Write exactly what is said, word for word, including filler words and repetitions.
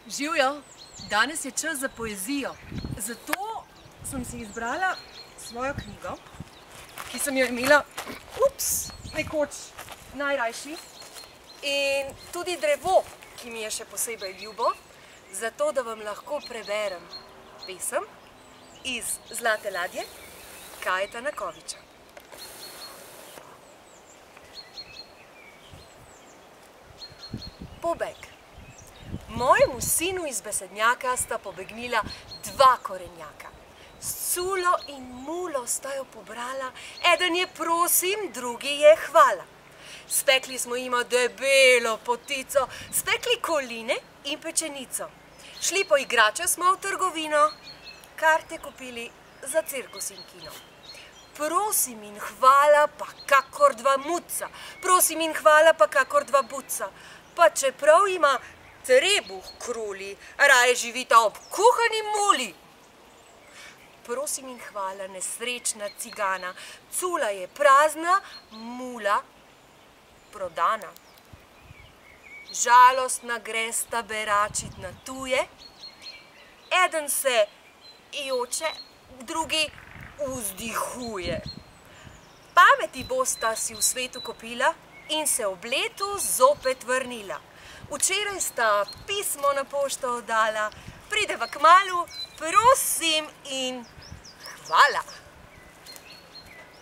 Živjo, danes je čas za poezijo. Zato sem si izbrala svojo knjigo, ki sem jo imela, ups, nekoč najrajši. In tudi drevo, ki mi je še posebej ljubo, zato da vam lahko preberem pesem iz Zlate ladje Kajeta Nakoviča. Pobeg. Mojemu sinu iz besednjaka sta pobegnila dva korenjaka. S culo in mulo sta jo pobrala, eden je prosim, drugi je hvala. Spekli smo jima debelo potico, spekli koline in pečenico. Šli po igrače smo v trgovino, karte kupili za cirkus in kino. Prosim in hvala pa kakor dva muca, prosim in hvala pa kakor dva buca. Pa čeprav ima trebuh kruli, raje živita ob kuhani muli. Prosim in hvala, nesrečna cigana, cula je prazna, mula prodana. Žalostna gresta beračit na tuje, eden se joče, drugi vzdihuje. Pameti bosta si v svetu kopila in se ob letu zopet vrnila. Včeraj sta pismo na pošto oddala, prideva kmalu, prosim in hvala.